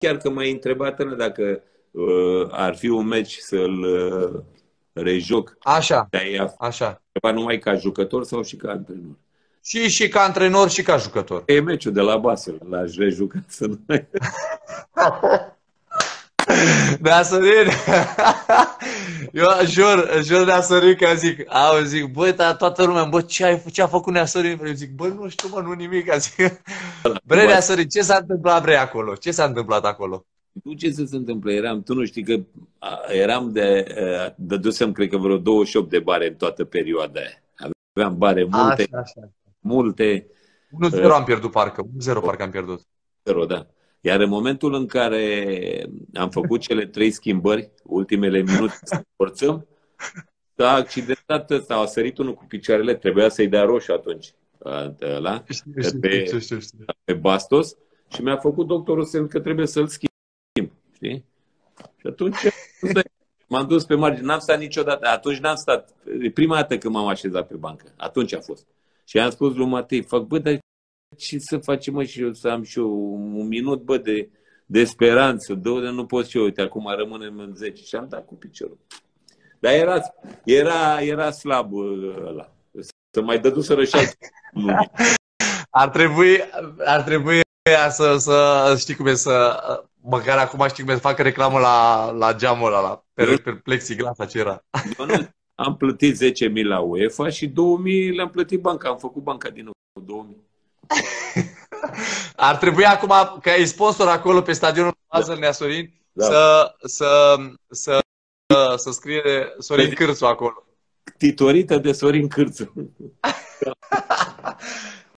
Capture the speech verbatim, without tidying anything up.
chiar că m-ai întrebat dacă uh, ar fi un meci să-l uh, rejoc. Așa, Te-ai așa. întrebat numai ca jucător sau și ca antrenor? Și, și ca antrenor și ca jucător. E meciul de la Basel, l-aș rejuca să nu mai... Neasărin, eu jur, jur Neasărin că zic, au, zic, băi, dar toată lumea, bă, ce, ai, ce a făcut Neasărin? Eu zic, bă, nu știu, mă, nu nimic, zic. Bre, Neasărin, ce s-a întâmplat, bre, acolo? Ce s-a întâmplat acolo? Nu, ce să se întâmplă? Eram, tu nu știi că eram de, dădusem, cred că vreo douăzeci și opt de bare în toată perioada aia. Aveam bare multe, Așa, așa. multe. unu zero am pierdut parcă, unu zero parcă am pierdut. zero, da. Iar în momentul în care am făcut cele trei schimbări, ultimele minute să forțăm, s-a accidentat ăsta, a sărit unul cu picioarele, trebuia să-i dea roșu atunci, ăla, pe, pe Bastos, și mi-a făcut doctorul semn că trebuie să-l schimb, știi? Și atunci m-am dus pe margine, n-am stat niciodată, atunci n-am stat, prima dată când m-am așezat pe bancă, atunci a fost. Și am spus lui Matei, fac, bă, dar ce să facem, mă, și eu să am și eu un minut, bă, de, de speranță, dă nu pot și eu, uite, acum rămânem în zece. Și am dat cu piciorul. Dar era, era, era slab ăla. Să mai dăduseră și alții. Ar trebui, ar trebui să, să știi cum e, să, măcar acum știi cum e, să facă reclamă la, la geamul ăla, la per, per plexiglas, ce era. Eu nu, am plătit zece mii la UEFA și două mii le-am plătit banca. Am făcut banca din nou, două mii. Ar trebui acum, că e sponsor acolo pe stadionul Basel, Neasorin, da. să, să, să, să, să scrie Sorin Cârțu acolo. Titorită de Sorin Cârțu.